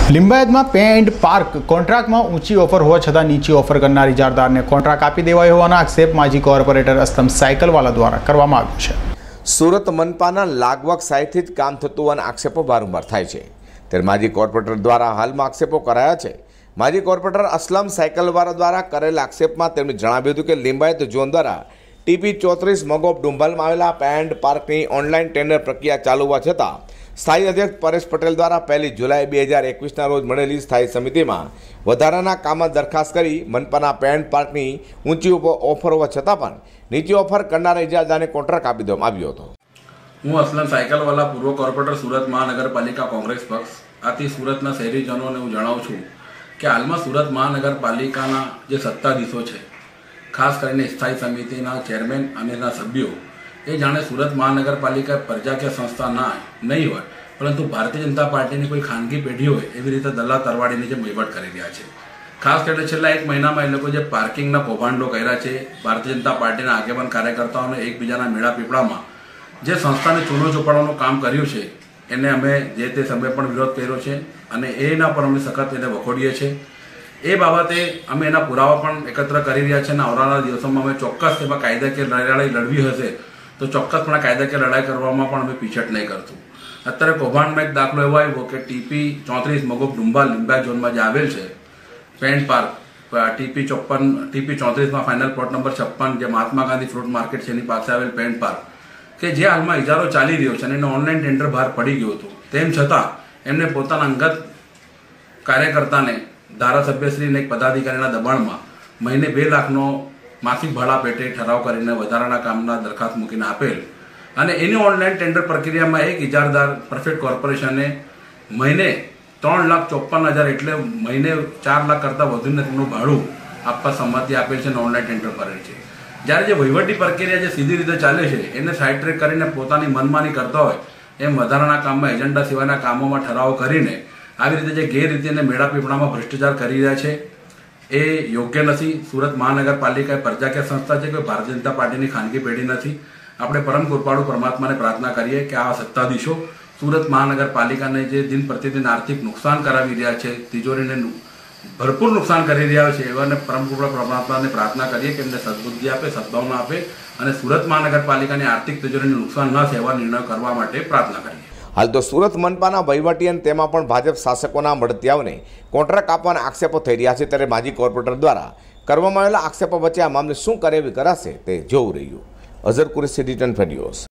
લિંબાયતમાં paid park કોન્ટ્રાક્ટમાં ઊંચી offer હોવા છતાં નીચી ઓફર કરનાર ઇજારદારને કોન્ટ્રાક્ટ આપી દેવાયો હોવાના આક્ષેપ માજી કોર્પોરેટર અસ્તમ સાયકલવાલા દ્વારા કરવામાં આવ્યો છે। સુરત મનપાના લાગવક સાઇટથી જ કામ થતું હોવાના આક્ષેપો વારંવાર થાય છે, ત્યારે માજી કોર્પોરેટર દ્વારા હાલમાં આક્ષેપો કરાયા છે। માજી કોર્પોરેટર અસ્લમ સાયકલવાલા દ્વારા કરેલા આક્ષેપમાં તેમણે જણાવ્યું હતું કે લિંબાયત ઝોન દ્વારા TP 34 મગોબ ડુંભાલમાં આવેલા પેન્ટ પાર્કની ઓનલાઈન ટેન્ડર પ્રક્રિયા ચાલુ હોવા છતાં સ્થાયી અધ્યક્ષ પરેશ પટેલ દ્વારા 1 જુલાઈ 2021ના રોજ મળેલી સ્થાયી સમિતિમાં વધારાના કામમાં દરખાસ્ત કરી મનપાના પેન્ટ પાર્કની ઊંચી ઓફર હોવા છતાં પણ નીચી ઓફર કરનારા ઇજારદારને કોન્ટ્રાક્ટ આપી દેવામાં આવ્યો હતો। હું અસ્લમ સાયકલવાલા, પૂર્વ કોર્પોરેટર, સુરત મહાનગરપાલિકા કોંગ્રેસ પક્ષ। આથી સુરતના શહેરીજનોને હું જણાવું છું કે હાલમાં સુરત મહાનગરપાલિકાના જે સત્તાધીશો છે, ખાસ કરીને સ્થાયી સમિતિના ચેરમેન અને એના સભ્યો, એ જાણે સુરત મહાનગરપાલિકા પ્રજાકીય સંસ્થા નહીં હોય, પરંતુ ભારતીય જનતા પાર્ટીની કોઈ ખાનગી પેઢી હોય એવી રીતે દલ્લા તરવાડીની જે વહીવટ કરી રહ્યા છે। ખાસ કરીને છેલ્લા 1 મહિનામાં એ લોકો જે પાર્કિંગના કૌભાંડો કર્યા છે, ભારતીય જનતા પાર્ટીના આગેવાન કાર્યકર્તાઓને એકબીજાના મેળા પીપળામાં જે સંસ્થાને ચૂનો ચોપાડવાનું કામ કર્યું છે, એને અમે જે તે સમયે પણ વિરોધ કર્યો છે અને એના પર અમે સખત એને વખોડીએ છીએ। એ બાબતે અમે એના પુરાવા પણ એકત્ર કરી રહ્યા છીએ અને આવનારા દિવસોમાં અમે ચોક્કસ એમાં કાયદાકીય લડાઈ લડવી હશે તો ચોક્કસપણે કાયદાકીય લડાઈ કરવામાં પણ અમે પીછેટ નહીં કરશું। અત્યારે કૌભાંડમાં એક દાખલો એવો આવ્યો કે TP 34 મગોબ ડુંભાલ લિંબાયત ઝોનમાં જે આવેલ છે પેન્ટ પાર્ક, TP 34માં ફાઇનલ પ્લોટ નંબર 56 જે મહાત્મા ગાંધી ફ્રૂટ માર્કેટ છે એની પાસે આવેલ પેન્ટ પાર્ક કે જે હાલમાં ઇજારો ચાલી રહ્યો છે અને એને ઓનલાઈન ટેન્ડર બહાર પડી ગયું હતું, તેમ છતાં એમને પોતાના અંગત કાર્યકર્તાને ધારાસભ્યશ્રીને એક પદાધિકારીના દબાણમાં મહિને 2 લાખનો માસિક ભાડા પેટે ઠરાવ કરીને વધારાના કામના દરખાસ્ત મૂકીને આપેલ અને એની ઓનલાઈન ટેન્ડર પ્રક્રિયામાં એક ઇજારદાર પરફેક્ટ કોર્પોરેશને મહિને 3,54,000 એટલે મહિને 4 લાખ કરતાં વધુ એનું ભાડું આપવા સંમતિ આપેલ છે અને ઓનલાઈન ટેન્ડર ભરેલ છે। જ્યારે જે વહીવટી પ્રક્રિયા જે સીધી રીતે ચાલે છે એને સાઇડ ટ્રેક કરીને પોતાની મનમાની કરતા હોય એમ વધારાના કામમાં એજન્ડા સિવાયના કામોમાં ઠરાવો કરીને આવી રીતે જે ગેરરીતિ અને મેળા પીપળામાં ભ્રષ્ટાચાર કરી રહ્યા છે એ યોગ્ય નથી। સુરત મહાનગરપાલિકા એ પ્રજાકીય સંસ્થા છે, કોઈ ભારતીય જનતા પાર્ટીની ખાનગી પેઢી નથી। આપણે પરમ કૃપાળુ પરમાત્માને પ્રાર્થના કરીએ કે આ સત્તાધીશો સુરત મહાનગરપાલિકાને જે દિન પ્રતિદિન આર્થિક નુકસાન કરાવી રહ્યા છે, તિજોરીને ભરપૂર નુકસાન કરી રહ્યા છે, એવાને પરમ કૃપાળુ પરમાત્માને પ્રાર્થના કરીએ કે એમને સદબુદ્ધિ આપે, સદભાવના આપે અને સુરત મહાનગરપાલિકાની આર્થિક તિજોરીને નુકસાન ન થાય એવા નિર્ણય કરવા માટે પ્રાર્થના કરીએ। હાલ તો સુરત મનપાના વહીવટી અને તેમાં પણ ભાજપ શાસકોના મળતિયાઓને કોન્ટ્રાક્ટ આપવાના આક્ષેપો થઈ રહ્યા છે, ત્યારે માજી કોર્પોરેટર દ્વારા કરવામાં આવેલા આક્ષેપો વચ્ચે આ મામલે શું કાર્યવાહી કરાશે તે જોવું રહ્યું। Azhar Qureshi, return news.